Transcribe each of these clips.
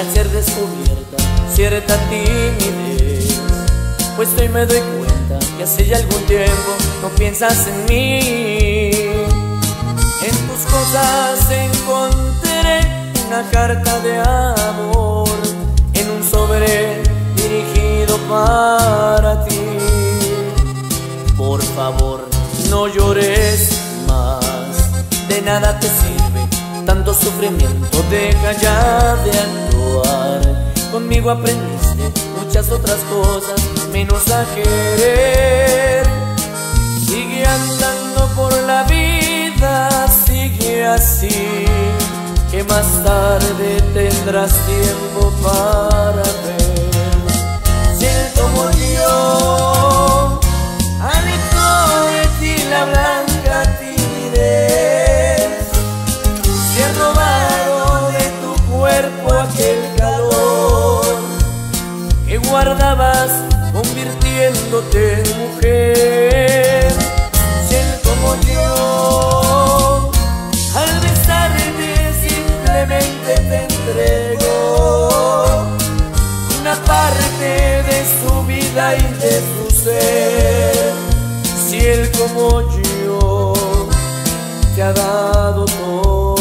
al ser descubierta cierta timidez, pues hoy me doy cuenta que hace ya algún tiempo no piensas en mí. En tus cosas encontré una carta de amor en un sobre dirigido para ti. Por favor, no llores más, de nada te sirve tanto sufrimiento, deja ya de actuar. Conmigo aprendiste muchas otras cosas, menos a querer. Sigue andando por la vida, sigue así, que más tarde tendrás tiempo para ver. Si él como yo alejó de ti la blanca timidez, si he robado de tu cuerpo aquel calor que guardabas convirtiéndote en mujer. Si él como yo al besarte simplemente te entregó una parte de su vida y de su ser, si él como yo te ha dado todo.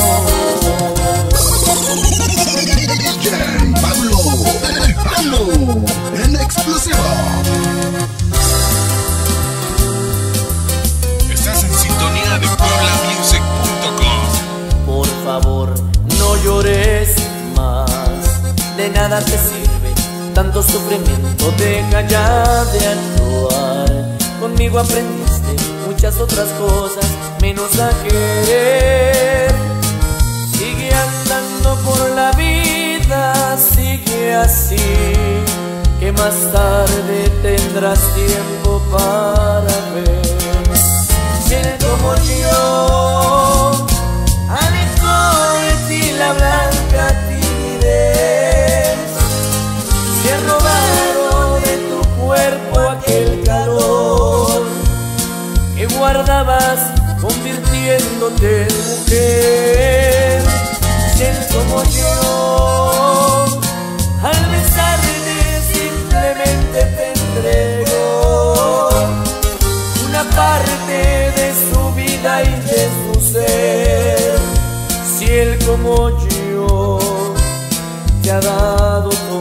DJ Pablo, el Pablo, en exclusiva. Estás en sintonía de PueblaMusic.com. Por favor, no llores más, de nada te sirve tanto sufrimiento, deja ya de actuar. Conmigo aprendiste muchas otras cosas, menos a querer. Sigue andando por la vida, sigue así, que más tarde tendrás tiempo para ver. Si él como yo alejó de ti la blanca timidez, si he robado de tu cuerpo aquel calor que guardabas convirtiéndote en mujer. Si él como yo al besarte simplemente te entregó una parte de su vida y de su ser, si él como yo te ha dado todo.